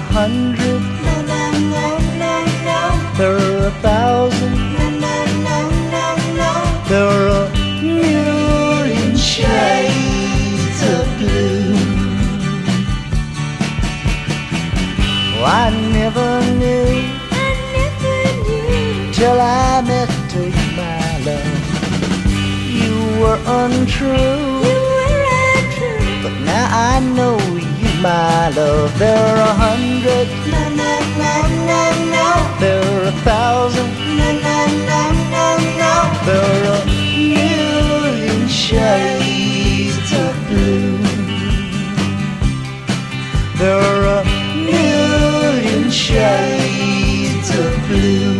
100. No, no, no, no, no. There are 1,000. No, no, no, no, no. There are a million shades of blue. Oh, I never knew till I met you, my love. You were untrue, but now I know you, my love. There are 100. No, no, no, no, no. There are 1,000. No, no, no, no, no. There are a million shades of blue. There are a million shades of blue.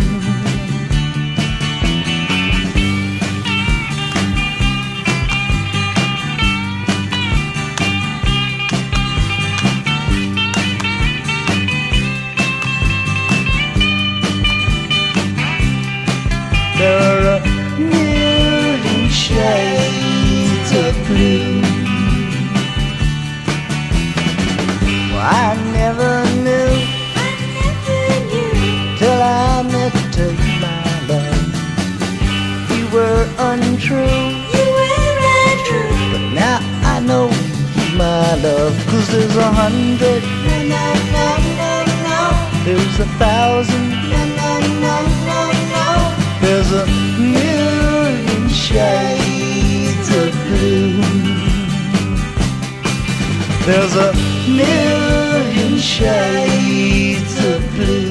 There are a million shades of blue. Well, I never knew till I met you, my love. You were untrue, but now I know you, my love. 'Cause there's 100. No, no, no, no, no. There's 1,000. No, no, no, no, no. There's a million shades of blue. There's a million shades of blue.